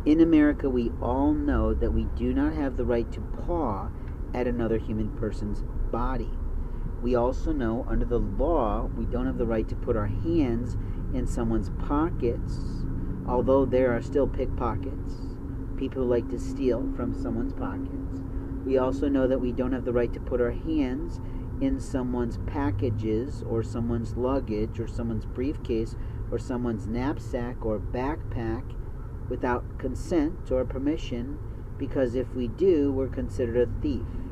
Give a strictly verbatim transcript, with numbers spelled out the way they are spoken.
In America, we all know that we do not have the right to paw at another human person's body. We also know under the law we don't have the right to put our hands in someone's pockets, although there are still pickpockets, people who like to steal from someone's pockets. We also know that we don't have the right to put our hands in someone's packages or someone's luggage or someone's briefcase or someone's knapsack or backpack without consent or permission, because if we do, we're considered a thief.